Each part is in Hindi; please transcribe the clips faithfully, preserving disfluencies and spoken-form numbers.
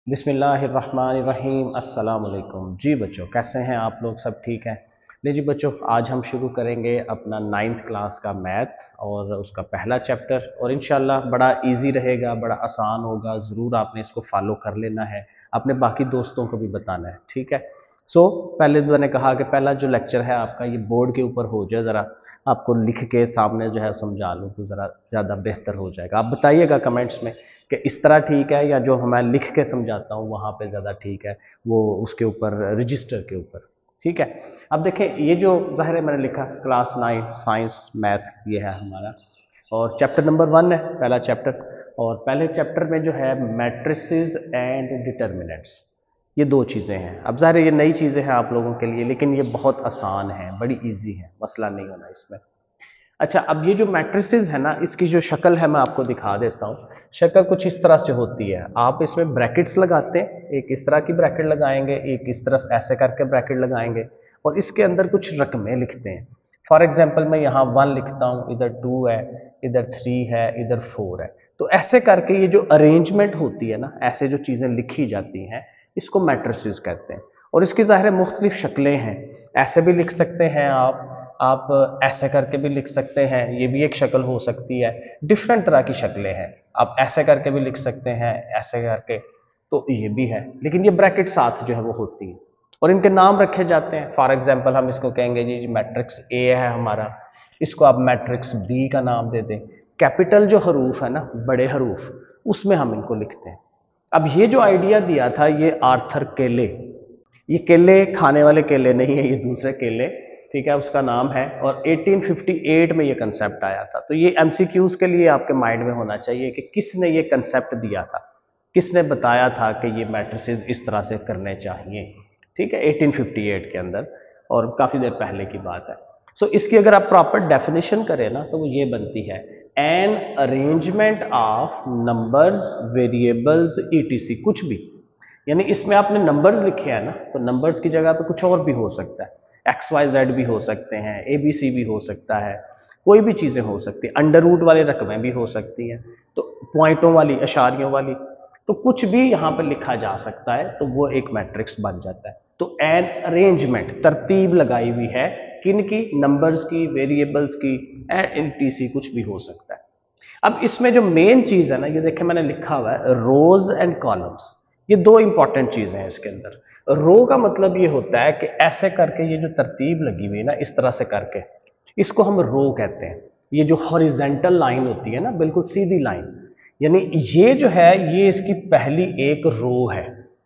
बिस्मिल्लाहिर्रहमानिर्रहीम अस्सलाम वालेकुम। जी बच्चों, कैसे हैं आप लोग? सब ठीक हैं? ले जी बच्चों, आज हम शुरू करेंगे अपना नाइन्थ क्लास का मैथ और उसका पहला चैप्टर, और इंशाल्लाह बड़ा इजी रहेगा, बड़ा आसान होगा। ज़रूर आपने इसको फॉलो कर लेना है, अपने बाकी दोस्तों को भी बताना है, ठीक है? सो so, पहले तो मैंने कहा कि पहला जो लेक्चर है आपका ये बोर्ड के ऊपर हो जाए, ज़रा आपको लिख के सामने जो है समझा लूँ तो ज़रा ज़्यादा बेहतर हो जाएगा। आप बताइएगा कमेंट्स में कि इस तरह ठीक है या जो मैं लिख के समझाता हूँ वहाँ पे ज़्यादा ठीक है, वो उसके ऊपर रजिस्टर के ऊपर, ठीक है? अब देखें, ये जो ज़ाहिर है मैंने लिखा क्लास नाइन साइंस मैथ, ये है हमारा और चैप्टर नंबर वन है, पहला चैप्टर। और पहले चैप्टर में जो है मैट्रिसेस एंड डिटर्मिनेंट्स, ये दो चीज़ें हैं। अब ज़ाहिर है ये नई चीज़ें हैं आप लोगों के लिए, लेकिन ये बहुत आसान है, बड़ी इजी है, मसला नहीं होना इसमें। अच्छा, अब ये जो मैट्रिसेस है ना, इसकी जो शक्ल है मैं आपको दिखा देता हूँ। शक्ल कुछ इस तरह से होती है। आप इसमें ब्रैकेट्स लगाते हैं, एक इस तरह की ब्रैकेट लगाएंगे, एक इस तरफ ऐसे करके ब्रैकेट लगाएंगे और इसके अंदर कुछ रकमें लिखते हैं। फॉर एग्जाम्पल मैं यहाँ वन लिखता हूँ, इधर टू है, इधर थ्री है, इधर फोर है। तो ऐसे करके ये जो अरेंजमेंट होती है ना, ऐसे जो चीज़ें लिखी जाती हैं, इसको मैट्रिसेस कहते हैं। और इसकी ज़ाहिर है मुख्तलिफ शक्लें हैं। ऐसे भी लिख सकते हैं आप आप ऐसे करके भी लिख सकते हैं, ये भी एक शक्ल हो सकती है। डिफरेंट तरह की शक्लें हैं। आप ऐसे करके भी लिख सकते हैं, ऐसे करके, तो ये भी है। लेकिन ये ब्रैकेट साथ जो है वो होती है और इनके नाम रखे जाते हैं। फॉर एग्जांपल हम इसको कहेंगे जी मैट्रिक्स ए है हमारा, इसको आप मैट्रिक्स बी का नाम दे दें। कैपिटल जो हरूफ है ना, बड़े हरूफ, उसमें हम इनको लिखते हैं। अब ये जो आइडिया दिया था ये आर्थर केले, ये केले खाने वाले केले नहीं है, ये दूसरे केले, ठीक है, उसका नाम है। और अठारह सौ अट्ठावन में ये कंसेप्ट आया था। तो ये एमसीक्यूज के लिए आपके माइंड में होना चाहिए कि किसने ये कंसेप्ट दिया था, किसने बताया था कि ये मैट्रिसेस इस तरह से करने चाहिए, ठीक है, अठारह सौ अट्ठावन के अंदर, और काफ़ी देर पहले की बात है। सो so, इसकी अगर आप प्रॉपर डेफिनेशन करें ना तो वो ये बनती है, an arrangement of numbers variables ETC, कुछ भी, यानी इसमें आपने नंबर्स लिखे हैं ना, तो नंबर्स की जगह पे कुछ और भी हो सकता है। एक्स वाई जेड भी हो सकते हैं, ए बी सी भी हो सकता है, कोई भी चीज़ें हो सकती हैं, अंडर रूट वाली रकमें भी हो सकती हैं, तो पॉइंटों वाली, अशारियों वाली, तो कुछ भी यहाँ पर लिखा जा सकता है, तो वो एक मैट्रिक्स बन जाता है। तो एन अरेंजमेंट, तरतीब लगाई हुई है, किन की? नंबर्स की, वेरिएबल्स की, एंड टीसी कुछ भी हो सकता है। अब इसमें जो मेन चीज़ है ना, ये देखें मैंने लिखा हुआ है रोज एंड कॉलम्स, ये दो इंपॉर्टेंट चीज़ें हैं इसके अंदर। रो का मतलब ये होता है कि ऐसे करके ये जो तरतीब लगी हुई है ना, इस तरह से करके, इसको हम रो कहते हैं। ये जो हॉरिजेंटल लाइन होती है ना, बिल्कुल सीधी लाइन, यानी ये जो है ये इसकी पहली एक रो है।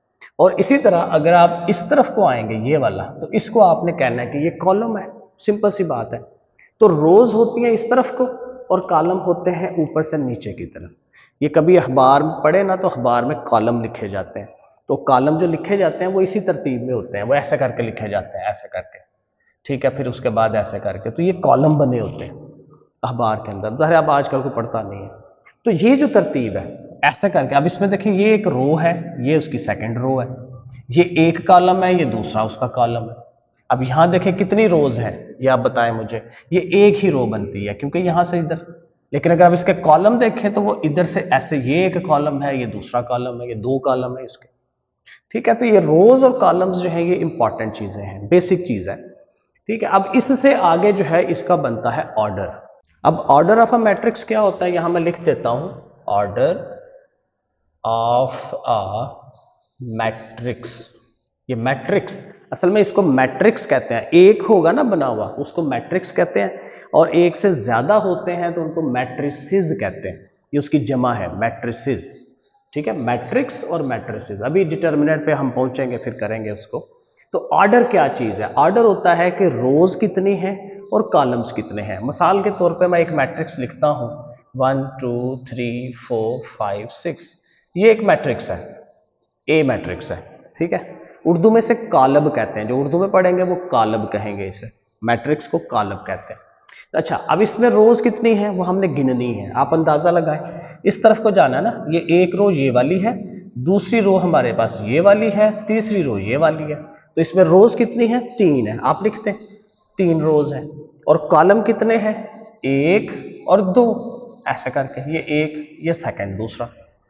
और इसी तरह अगर आप इस तरफ को आएंगे, ये वाला, तो इसको आपने कहना है कि ये कॉलम है। सिंपल सी बात है। तो रोज होती हैं इस तरफ को और कॉलम होते हैं ऊपर से नीचे की तरफ। ये कभी अखबार में पढ़े ना, तो अखबार में कॉलम लिखे जाते हैं, तो कॉलम जो लिखे जाते हैं वो इसी तरतीब में होते हैं, वो ऐसे करके लिखे जाते हैं, ऐसे करके, ठीक है, फिर उसके बाद ऐसे करके, तो ये कॉलम बने होते हैं अखबार के अंदर। ज़ाहिर अब आजकल को पढ़ता नहीं है। तो ये जो तरतीब है ऐसे करके, अब इसमें देखिए ये एक रो है, ये उसकी सेकंड रो है, ये एक कॉलम है, ये दूसरा उसका कॉलम है। अब यहाँ देखें कितनी रोज है, ये आप बताएं मुझे। ये एक ही रो बनती है क्योंकि यहाँ से इधर। लेकिन अगर आप इसके कॉलम देखें तो वो इधर से ऐसे, ये एक कॉलम है, ये दूसरा कॉलम है, ये दो कॉलम है इसके, ठीक है। तो ये रोज और कॉलम्स जो है ये इंपॉर्टेंट चीजें हैं, बेसिक चीज है, ठीक है। अब इससे आगे जो है इसका बनता है ऑर्डर। अब ऑर्डर ऑफ अ मैट्रिक्स क्या होता है, यहां मैं लिख देता हूं, ऑर्डर ऑफ अ मैट्रिक्स। ये मैट्रिक्स, असल में इसको मैट्रिक्स कहते हैं। एक होगा ना बना हुआ, उसको मैट्रिक्स कहते हैं, और एक से ज्यादा होते हैं तो उनको मैट्रिसेस कहते हैं। ये उसकी जमा है, मैट्रिसेस, ठीक है। मैट्रिक्स और मैट्रिसेस, अभी डिटर्मिनेंट पे हम पहुंचेंगे, फिर करेंगे उसको। तो ऑर्डर क्या चीज है? ऑर्डर होता है कि रोज कितनी है और कॉलम्स कितने हैं। मिसाल के तौर पे मैं एक मैट्रिक्स लिखता हूं, one two three four five six, ये एक मैट्रिक्स है, ए मैट्रिक्स है, ठीक है। उर्दू में से कालब कहते हैं, जो उर्दू में पढ़ेंगे वो कालब कहेंगे, इसे मैट्रिक्स को कालब कहते हैं। अच्छा, अब इसमें रोज कितनी है वो हमने गिननी है। आप अंदाजा लगाएं, इस तरफ को जाना है ना, ये एक रो ये वाली है, दूसरी रो हमारे पास ये वाली है, तीसरी रो ये वाली है। तो इसमें रोज कितनी है? तीन है। आप लिखते हैं तीन रोज है। और कॉलम कितने हैं? एक और दो, ऐसा करके, ये एक, ये सेकंड, दूसरा।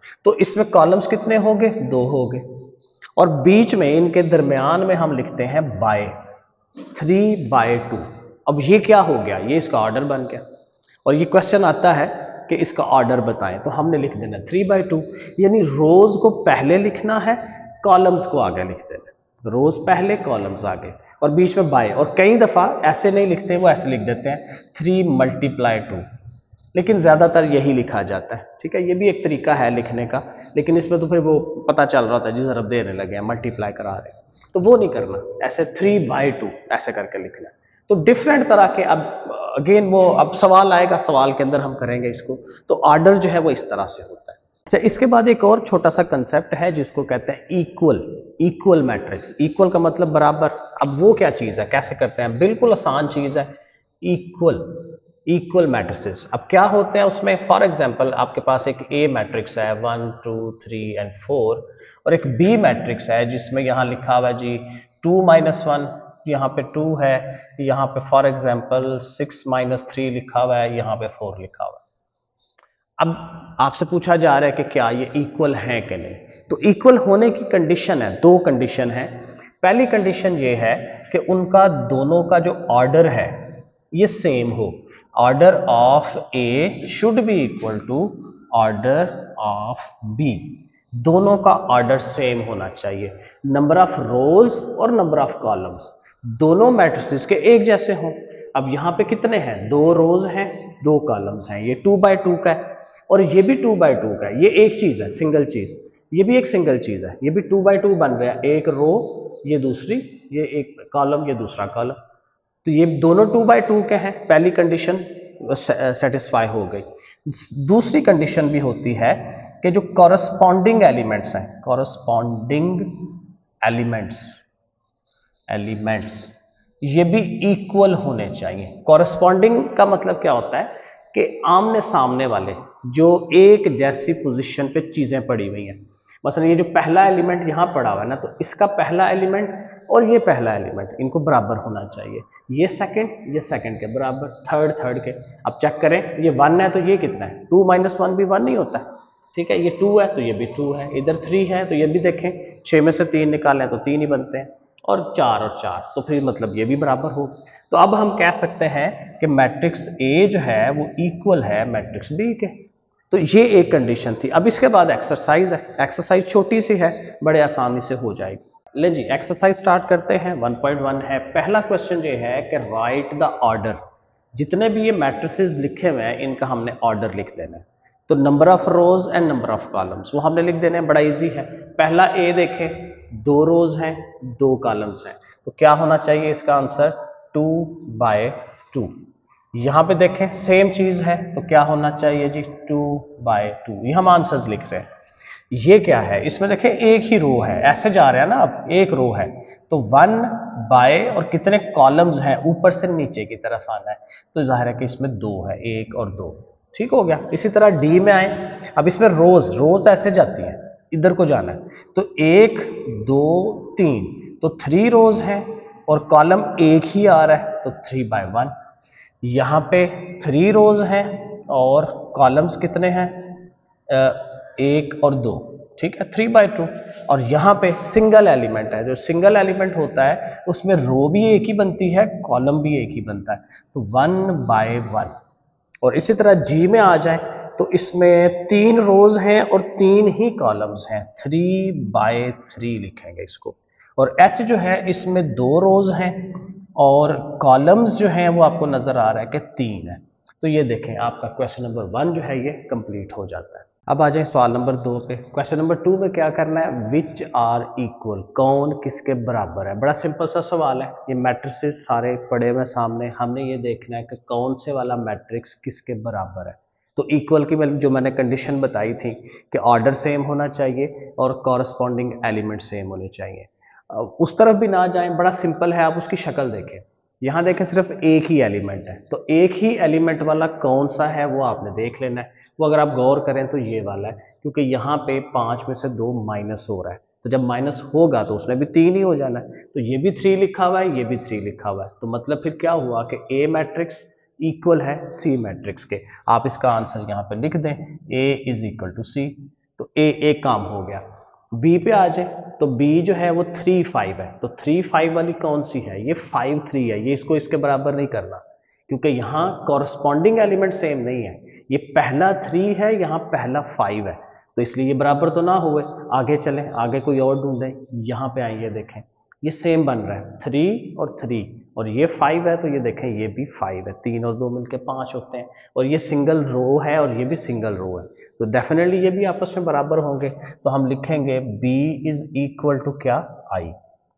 तो इसमें कॉलम्स कितने हो गए, दो हो गए, और बीच में इनके दरमियान में हम लिखते हैं बाय, थ्री बाय टू। अब ये क्या हो गया, ये इसका ऑर्डर बन गया, और ये क्वेश्चन आता है कि इसका ऑर्डर बताएं, तो हमने लिख देना थ्री बाई टू, यानी रोज को पहले लिखना है, कॉलम्स को आगे लिख देना, रोज पहले कॉलम्स आगे, और बीच में बाय। और कई दफा ऐसे नहीं लिखते, वो ऐसे लिख देते हैं थ्री मल्टीप्लाई टू, लेकिन ज्यादातर यही लिखा जाता है, ठीक है। ये भी एक तरीका है लिखने का, लेकिन इसमें तो फिर वो पता चल रहा था जी ज़रब देने लगे हैं, मल्टीप्लाई करा रहे हैं, तो वो नहीं करना, ऐसे थ्री बाई टू ऐसे करके लिखना है। तो डिफरेंट तरह के, अब अगेन वो अब सवाल आएगा, सवाल के अंदर हम करेंगे इसको, तो ऑर्डर जो है वो इस तरह से होता है। अच्छा, इसके बाद एक और छोटा सा कंसेप्ट है जिसको कहते हैं इक्वल, इक्वल मैट्रिक्स। इक्वल का मतलब बराबर। अब वो क्या चीज़ है, कैसे करते हैं, बिल्कुल आसान चीज़ है, इक्वल, इक्वल मैट्रिसेस। अब क्या होते हैं उसमें, फॉर एग्जांपल आपके पास एक ए मैट्रिक्स है one two three and four, और एक बी मैट्रिक्स है जिसमें यहाँ लिखा हुआ है जी टू माइनस वन, यहाँ पे टू है, यहाँ पे for example six minus three लिखा हुआ है, यहाँ पे फोर लिखा हुआ है। अब आपसे पूछा जा रहा है कि क्या ये इक्वल है कि नहीं, तो इक्वल होने की कंडीशन है, दो कंडीशन है। पहली कंडीशन ये है कि उनका दोनों का जो ऑर्डर है ये सेम हो, order of A should be equal to order of B, दोनों का ऑर्डर सेम होना चाहिए, नंबर ऑफ रोज और नंबर ऑफ कॉलम्स दोनों मैट्रिसेस के एक जैसे हों। अब यहाँ पे कितने हैं, दो रोज हैं, दो कॉलम्स हैं, ये टू बाय टू का है और ये भी टू बाय टू का है, ये एक चीज है, सिंगल चीज, ये भी एक सिंगल चीज है, ये भी टू बाय टू बन रहा है, एक रो ये दूसरी, ये एक कॉलम ये दूसरा कॉलम, तो ये दोनों टू बाय टू के हैं, पहली कंडीशन सेटिस्फाई हो गई। दूसरी कंडीशन भी होती है कि जो कॉरस्पॉन्डिंग एलिमेंट्स हैं, कॉरस्पॉन्डिंग एलिमेंट्स एलिमेंट्स ये भी इक्वल होने चाहिए। कॉरस्पॉन्डिंग का मतलब क्या होता है कि आमने सामने वाले, जो एक जैसी पोजीशन पे चीजें पड़ी हुई हैं, मसलन ये जो पहला एलिमेंट यहाँ पड़ा हुआ है ना, तो इसका पहला एलिमेंट और ये पहला एलिमेंट इनको बराबर होना चाहिए, ये सेकंड ये सेकंड के बराबर, थर्ड थर्ड के। अब चेक करें, ये वन है तो ये कितना है, टू माइनस वन भी वन नहीं होता है, ठीक है, ये टू है तो ये भी टू है, इधर थ्री है तो ये भी देखें, छः में से तीन निकालें तो तीन ही बनते हैं, और चार और चार तो फिर मतलब ये भी बराबर हो। तो अब हम कह सकते हैं कि मैट्रिक्स ए जो है वो इक्वल है मैट्रिक्स बी के। तो ये एक कंडीशन थी। अब इसके बाद एक्सरसाइज है, एक्सरसाइज छोटी सी है, बड़े आसानी से हो जाएगी। ले जी एक्सरसाइज स्टार्ट करते हैं। वन पॉइंट वन है, पहला क्वेश्चन ये है कि राइट द ऑर्डर, जितने भी ये मैट्रिसेस लिखे हुए हैं इनका हमने ऑर्डर लिख देना है। तो number of rows and number of columns वो हमने लिख देने हैं, बड़ा इजी है। पहला ए देखें, दो रोज हैं दो कॉलम्स हैं, तो क्या होना चाहिए इसका आंसर, टू बाय टू। यहां पे देखें सेम चीज है, तो क्या होना चाहिए जी, टू बाय टू। ये हम आंसर्स लिख रहे हैं। ये क्या है, इसमें देखें एक ही रो है, ऐसे जा रहे हैं ना, अब एक रो है तो वन बाय और कितने कॉलम्स हैं, ऊपर से नीचे की तरफ आना है, तो जाहिर है कि इसमें दो है, एक और दो, ठीक हो गया। इसी तरह डी में आए, अब इसमें रोज रोज ऐसे जाती है, इधर को जाना है, तो एक दो तीन, तो थ्री रोज है और कॉलम एक ही आ रहा है, तो थ्री बाय वन। यहाँ पे थ्री रोज हैं और कॉलम्स कितने हैं, एक और दो, ठीक है, थ्री बाय टू। और यहाँ पे सिंगल एलिमेंट है, जो सिंगल एलिमेंट होता है उसमें रो भी एक ही बनती है, कॉलम भी एक ही बनता है, तो वन बाय वन। और इसी तरह जी में आ जाए तो इसमें तीन रोज हैं और तीन ही कॉलम्स हैं, थ्री बाय थ्री लिखेंगे इसको। और एच जो है इसमें दो रोज हैं और कॉलम्स जो हैं वो आपको नजर आ रहा है कि तीन है। तो ये देखें आपका क्वेश्चन नंबर वन जो है ये कंप्लीट हो जाता है। अब आ जाए सवाल नंबर दो पे। क्वेश्चन नंबर टू में क्या करना है, विच आर इक्वल, कौन किसके बराबर है। बड़ा सिंपल सा सवाल है, ये मैट्रिक्स सारे पड़े हुए सामने, हमने ये देखना है कि कौन से वाला मैट्रिक्स किसके बराबर है। तो इक्वल की जो मैंने कंडीशन बताई थी कि ऑर्डर सेम होना चाहिए और कॉरस्पॉन्डिंग एलिमेंट सेम होने चाहिए। उस तरफ भी ना जाएं, बड़ा सिंपल है, आप उसकी शक्ल देखें, यहाँ देखें सिर्फ एक ही एलिमेंट है, तो एक ही एलिमेंट वाला कौन सा है वो आपने देख लेना है। वो अगर आप गौर करें तो ये वाला है, क्योंकि यहाँ पे पाँच में से दो माइनस हो रहा है, तो जब माइनस होगा तो उसने भी तीन ही हो जाना है, तो ये भी थ्री लिखा हुआ है, ये भी थ्री लिखा हुआ है, तो मतलब फिर क्या हुआ कि ए मैट्रिक्स इक्वल है सी मैट्रिक्स के। आप इसका आंसर यहाँ पे लिख दें, A is equal to C. तो ए एक काम हो गया। बी पे आ जाए तो बी जो है वो थ्री फाइव है, तो थ्री फाइव वाली कौन सी है, ये फाइव थ्री है, ये इसको इसके बराबर नहीं करना क्योंकि यहाँ कॉरस्पॉन्डिंग एलिमेंट सेम नहीं है, ये पहला थ्री है, यहाँ पहला फाइव है, तो इसलिए ये बराबर तो ना हुए। आगे चलें, आगे कोई और ढूंढें, यहाँ पे आइए देखें ये सेम बन रहा है, थ्री और थ्री, और ये फाइव है तो ये देखें ये भी फाइव है, तीन और दो मिलके पाँच होते हैं, और ये सिंगल रो है और ये भी सिंगल रो है, तो डेफिनेटली ये भी आपस में बराबर होंगे। तो हम लिखेंगे b इज इक्वल टू क्या, i,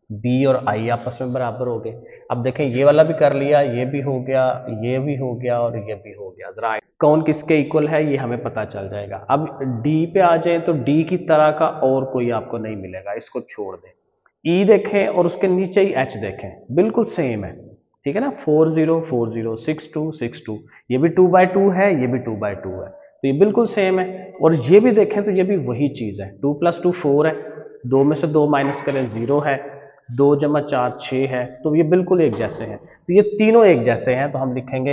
b और i आपस में बराबर हो गए। अब देखें ये वाला भी कर लिया, ये भी हो गया, ये भी हो गया और ये भी हो गया, जरा कौन किसके इक्वल है ये हमें पता चल जाएगा। अब d पे आ जाए तो d की तरह का और कोई आपको नहीं मिलेगा, इसको छोड़ दें। e देखें और उसके नीचे ही h देखें, बिल्कुल सेम है, ठीक है ना, four zero four zero six two six two, ये भी टू बाई टू है, ये भी टू बाई टू है, तो ये बिल्कुल सेम है। और ये भी देखें तो ये भी वही चीज़ है, टू प्लस टू फोर है, दो में से दो माइनस करें जीरो है, दो जमा चार छः है, तो ये बिल्कुल एक जैसे हैं, तो ये तीनों एक जैसे हैं, तो हम लिखेंगे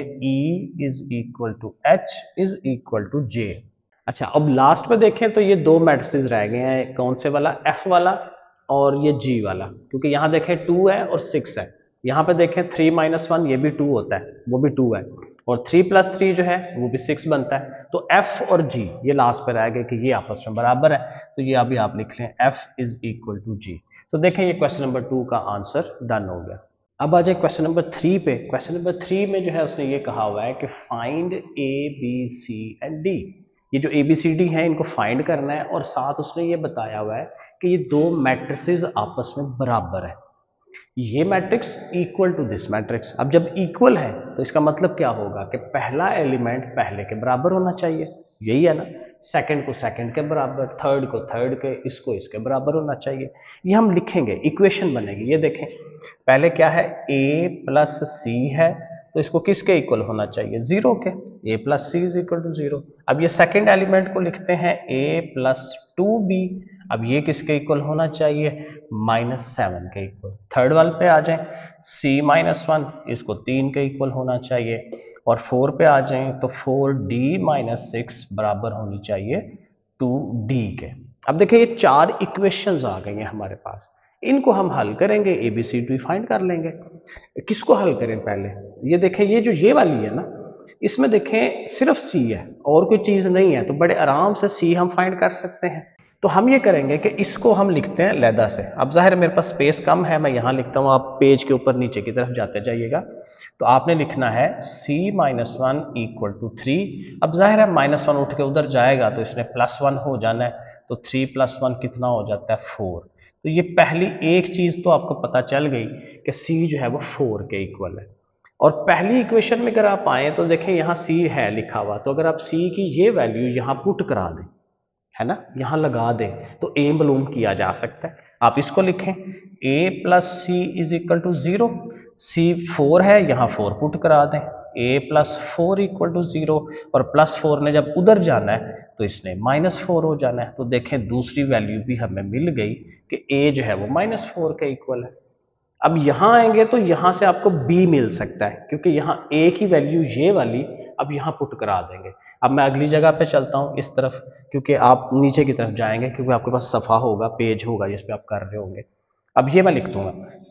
E is equal to H is equal to J. अच्छा, अब लास्ट में देखें तो ये दो मैट्रिसेस रह गए हैं, कौन से वाला, F वाला और ये G वाला, क्योंकि यहाँ देखें टू है और सिक्स है, यहाँ पे देखें थ्री माइनस वन ये भी टू होता है, वो भी टू है, और थ्री प्लस थ्री जो है वो भी सिक्स बनता है, तो F और G ये लास्ट पे रह गए कि ये आपस में बराबर है, तो ये अभी आप लिख लें F is equal to G. तो देखें ये क्वेश्चन नंबर टू का आंसर डन हो गया। अब आ जाए क्वेश्चन नंबर थ्री पे। क्वेश्चन नंबर थ्री में जो है उसने ये कहा हुआ है कि find A B C and D, ये जो ए बी सी डी है इनको फाइंड करना है, और साथ उसने ये बताया हुआ है कि ये दो मैट्रिसेस आपस में बराबर है, ये matrix equal to this matrix. अब जब इक्वल है तो इसका मतलब क्या होगा कि पहला एलिमेंट पहले के बराबर होना चाहिए, यही है ना, सेकंड को सेकंड के बराबर, थर्ड को थर्ड के, इसको इसके बराबर होना चाहिए। ये हम लिखेंगे, इक्वेशन बनेगी, ये देखें पहले क्या है, a प्लस सी है, तो इसको किसके इक्वल होना चाहिए, जीरो के, a plus C is equal to zero. अब ये सेकंड एलिमेंट को लिखते हैं a प्लस टू बी, अब ये किसके इक्वल होना चाहिए, माइनस सेवन के इक्वल। थर्ड वाले पे आ जाएं, c माइनस वन, इसको तीन के इक्वल होना चाहिए, और फोर पे आ जाएं तो फोर डी माइनस सिक्स बराबर होनी चाहिए टू डी के। अब देखिए ये चार इक्वेशंस आ गई हैं हमारे पास, इनको हम हल करेंगे, A B C D find कर लेंगे। किसको हल करें पहले, ये देखें ये जो ये वाली है ना, इसमें देखें सिर्फ सी है और कोई चीज़ नहीं है, तो बड़े आराम से सी हम फाइंड कर सकते हैं। तो हम ये करेंगे कि इसको हम लिखते हैं लैदा से। अब जाहिर मेरे पास स्पेस कम है, मैं यहाँ लिखता हूँ, आप पेज के ऊपर नीचे की तरफ जाते जाइएगा। तो आपने लिखना है c minus one equal to three. अब जाहिर है माइनस वन उठ के उधर जाएगा तो इसने प्लस वन हो जाना है, तो थ्री प्लस वन कितना हो जाता है, फोर। तो ये पहली एक चीज़ तो आपको पता चल गई कि c जो है वो फोर के इक्वल है। और पहली इक्वेशन में अगर आप आए तो देखें यहाँ c है लिखा हुआ, तो अगर आप c की ये वैल्यू यहाँ पुट करा दें, है ना, यहाँ लगा दें, तो ए मालूम किया जा सकता है। आप इसको लिखें a plus C is equal to zero, C four है, यहाँ फोर पुट करा दें, a plus four equal to zero, और प्लस फोर ने जब उधर जाना है तो इसने माइनस फोर हो जाना है। तो देखें दूसरी वैल्यू भी हमें मिल गई कि a जो है वो माइनस फोर के इक्वल है। अब यहाँ आएंगे तो यहाँ से आपको b मिल सकता है, क्योंकि यहाँ a की वैल्यू ये वाली अब यहाँ पुट करा देंगे। अब मैं अगली जगह पे चलता हूँ इस तरफ, क्योंकि आप नीचे की तरफ जाएंगे, क्योंकि आपके पास सफ़ा होगा, पेज होगा जिस पे आप कर रहे होंगे। अब ये मैं लिख दूंगा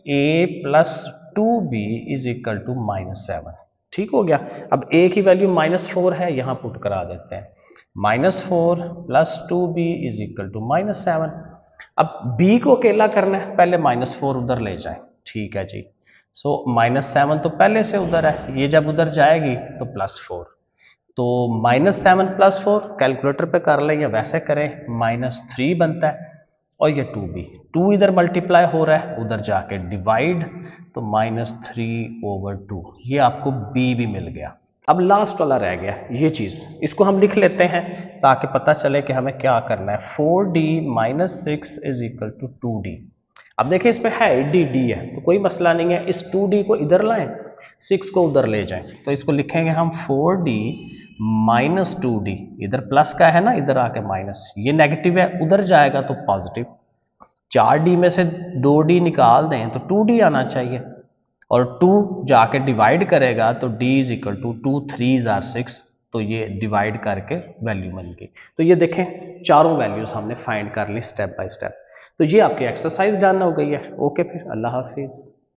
a plus two B is equal to minus seven, ठीक हो गया। अब a की वैल्यू माइनस फोर है, यहाँ पुट करा देते हैं, minus four plus two B is equal to minus seven. अब b को अकेला करना है, पहले माइनस फोर उधर ले जाए, ठीक है जी। सो माइनस सेवन तो पहले से उधर है, ये जब उधर जाएगी तो प्लस फोर, तो minus seven plus four calculator पे कर लें या वैसे करें, माइनस थ्री बनता है, और ये टू बी, टू इधर मल्टीप्लाई हो रहा है, उधर जाके डिवाइड, तो माइनस थ्री ओवर टू, ये आपको b भी मिल गया। अब लास्ट वाला रह गया ये चीज़, इसको हम लिख लेते हैं ताकि पता चले कि हमें क्या करना है। Four D minus six is equal to two D. अब देखिए इस पे है डी डी है, तो कोई मसला नहीं है, इस टू डी को इधर लाएं, सिक्स को उधर ले जाएं, तो इसको लिखेंगे हम four D minus two D, इधर प्लस का है ना, इधर आके माइनस, ये नेगेटिव है, उधर जाएगा तो पॉजिटिव, चार डी में से दो डी निकाल दें तो टू डी आना चाहिए, और टू जाके डिवाइड करेगा तो d is equal to two three जार सिक्स, तो ये डिवाइड करके वैल्यू बन गई। तो ये देखें चारों वैल्यूज हमने फाइंड कर ली स्टेप बाय स्टेप। तो ये आपकी एक्सरसाइज डन हो गई है। ओके फिर अल्लाह हाफिज़।